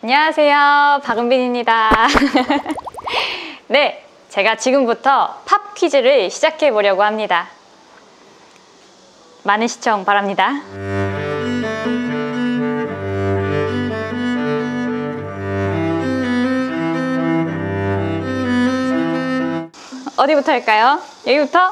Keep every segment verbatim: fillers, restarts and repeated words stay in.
안녕하세요, 박은빈입니다. 네, 제가 지금부터 팝 퀴즈를 시작해 보려고 합니다. 많은 시청 바랍니다. 어디부터 할까요? 여기부터?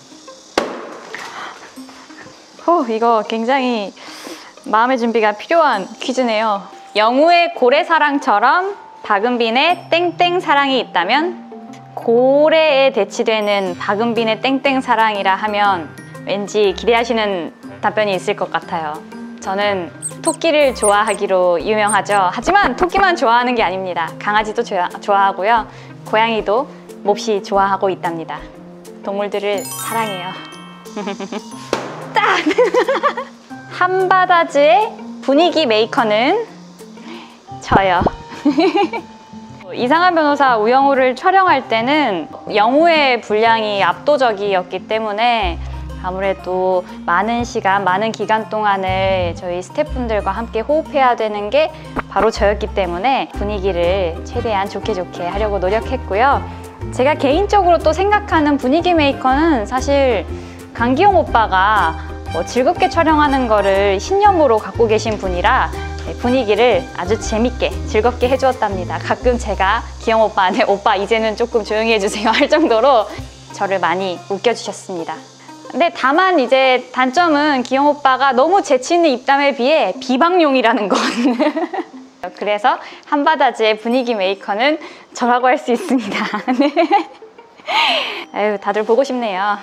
오, 이거 굉장히 마음의 준비가 필요한 퀴즈네요. 영우의 고래사랑처럼 박은빈의 땡땡사랑이 있다면? 고래에 대치되는 박은빈의 땡땡사랑이라 하면 왠지 기대하시는 답변이 있을 것 같아요. 저는 토끼를 좋아하기로 유명하죠. 하지만 토끼만 좋아하는 게 아닙니다. 강아지도 좋아, 좋아하고요. 고양이도 몹시 좋아하고 있답니다. 동물들을 사랑해요. 딱! 한바다즈의 분위기 메이커는 저요. 이상한 변호사 우영우를 촬영할 때는 영우의 분량이 압도적이었기 때문에 아무래도 많은 시간, 많은 기간 동안을 저희 스태프분들과 함께 호흡해야 되는 게 바로 저였기 때문에 분위기를 최대한 좋게 좋게 하려고 노력했고요. 제가 개인적으로 또 생각하는 분위기 메이커는 사실 강기용 오빠가 뭐 즐겁게 촬영하는 거를 신념으로 갖고 계신 분이라 분위기를 아주 재밌게 즐겁게 해주었답니다. 가끔 제가 기영 오빠한테 오빠 이제는 조금 조용히 해주세요 할 정도로 저를 많이 웃겨주셨습니다. 근데 다만 이제 단점은 기영 오빠가 너무 재치 있는 입담에 비해 비방용이라는 것. 그래서 한바다즈의 분위기 메이커는 저라고 할 수 있습니다. 네. 아유, 다들 보고 싶네요.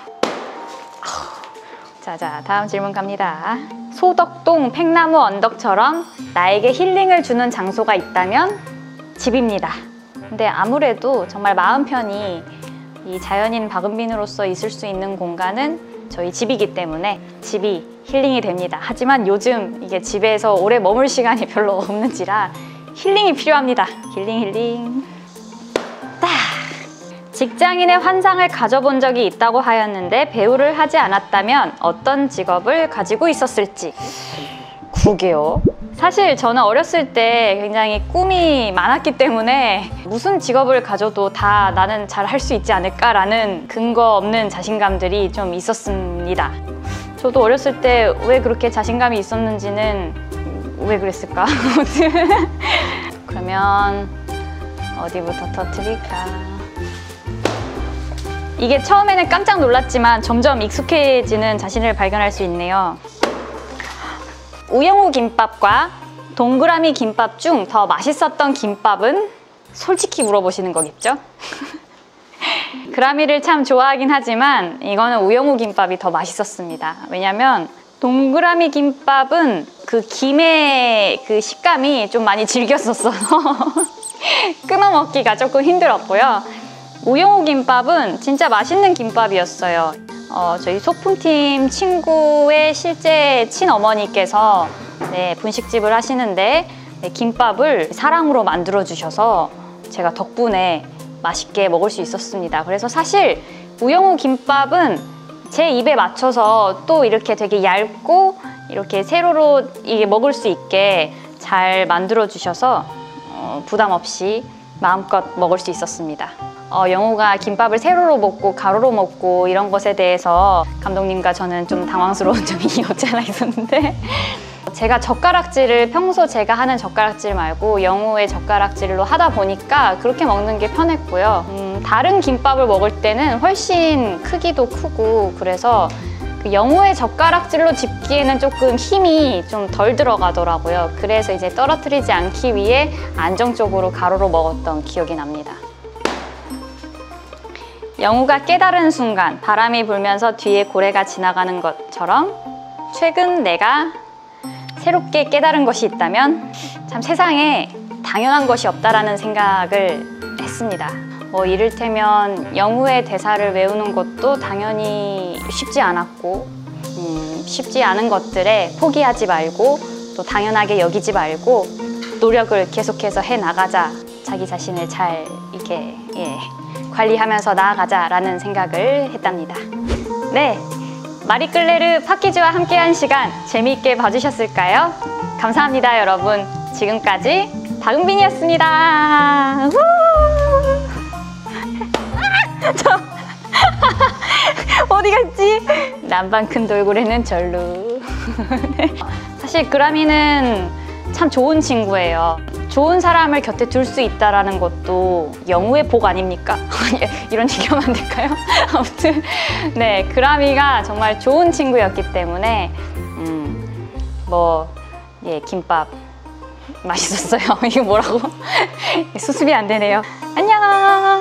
자자, 다음 질문 갑니다. 소덕동 팽나무 언덕처럼 나에게 힐링을 주는 장소가 있다면? 집입니다. 근데 아무래도 정말 마음 편히 이 자연인 박은빈으로서 있을 수 있는 공간은 저희 집이기 때문에 집이 힐링이 됩니다. 하지만 요즘 이게 집에서 오래 머물 시간이 별로 없는지라 힐링이 필요합니다. 힐링 힐링. 딱! 직장인의 환상을 가져본 적이 있다고 하였는데 배우를 하지 않았다면 어떤 직업을 가지고 있었을지. 그러게요. 사실 저는 어렸을 때 굉장히 꿈이 많았기 때문에 무슨 직업을 가져도 다 나는 잘 할 수 있지 않을까라는 근거 없는 자신감들이 좀 있었습니다. 저도 어렸을 때 왜 그렇게 자신감이 있었는지는 왜 그랬을까? 그러면 어디부터 터뜨릴까? 이게 처음에는 깜짝 놀랐지만 점점 익숙해지는 자신을 발견할 수 있네요. 우영우 김밥과 동그라미 김밥 중 더 맛있었던 김밥은? 솔직히 물어보시는 거겠죠? 그라미를 참 좋아하긴 하지만 이거는 우영우 김밥이 더 맛있었습니다. 왜냐면 동그라미 김밥은 그 김의 그 식감이 좀 많이 질겼었어서 끊어 먹기가 조금 힘들었고요. 우영우 김밥은 진짜 맛있는 김밥이었어요. 어, 저희 소품팀 친구의 실제 친어머니께서 네, 분식집을 하시는데 네, 김밥을 사랑으로 만들어 주셔서 제가 덕분에 맛있게 먹을 수 있었습니다. 그래서 사실 우영우 김밥은 제 입에 맞춰서 또 이렇게 되게 얇고 이렇게 세로로 이게 먹을 수 있게 잘 만들어 주셔서 어, 부담 없이 마음껏 먹을 수 있었습니다. 어, 영우가 김밥을 세로로 먹고 가로로 먹고 이런 것에 대해서 감독님과 저는 좀 당황스러운 점이 없지 않아 있었는데 제가 젓가락질을 평소 제가 하는 젓가락질 말고 영우의 젓가락질로 하다 보니까 그렇게 먹는 게 편했고요. 음, 다른 김밥을 먹을 때는 훨씬 크기도 크고 그래서 그 영우의 젓가락질로 집기에는 조금 힘이 좀 덜 들어가더라고요. 그래서 이제 떨어뜨리지 않기 위해 안정적으로 가로로 먹었던 기억이 납니다. 영우가 깨달은 순간 바람이 불면서 뒤에 고래가 지나가는 것처럼 최근 내가 새롭게 깨달은 것이 있다면 참 세상에 당연한 것이 없다라는 생각을 했습니다. 뭐 이를테면 영우의 대사를 외우는 것도 당연히 쉽지 않았고 음, 쉽지 않은 것들에 포기하지 말고 또 당연하게 여기지 말고 노력을 계속해서 해나가자. 자기 자신을 잘 이렇게 예, 관리하면서 나아가자라는 생각을 했답니다. 네, 마리끌레르 팝퀴즈와 함께한 시간 재미있게 봐주셨을까요? 감사합니다, 여러분. 지금까지 박은빈이었습니다. 우! 저 어디 갔지? 남방 큰 돌고래는 절루. 사실 그라미는 참 좋은 친구예요. 좋은 사람을 곁에 둘 수 있다는 것도 영우의 복 아닙니까? 이런 얘기하면 안 될까요? 아무튼 네, 그라미가 정말 좋은 친구였기 때문에 음, 뭐 예, 김밥 맛있었어요. 이게 뭐라고? 수습이 안 되네요. 안녕!